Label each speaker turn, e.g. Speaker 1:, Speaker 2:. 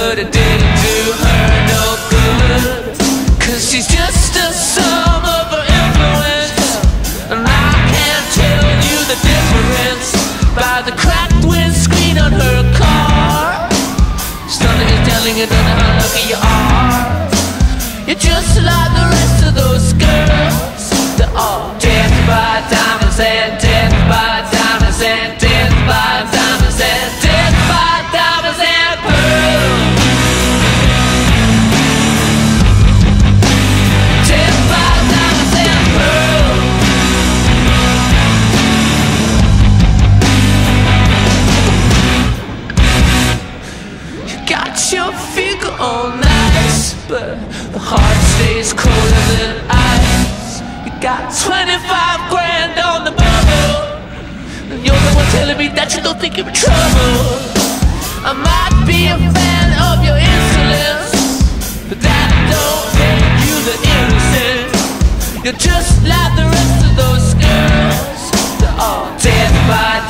Speaker 1: but it didn't do her no good. Cause she's just a sum of her influence, and I can't tell you the difference by the cracked windscreen on her car. Something is telling you don't know how lucky you are. You're just like the rest of those girls. They're all death by diamonds and death by diamonds and death by diamonds and death by diamonds and pearls. Death by diamonds and pearls. You got your figure all nice, but the heart stays colder than ice. You got 25 grand on the bubble, and you're the one telling me that you don't think you're in trouble. I might be a fan of your insolence, but that don't make you the innocent. You're just like the rest of those girls. They're all dead by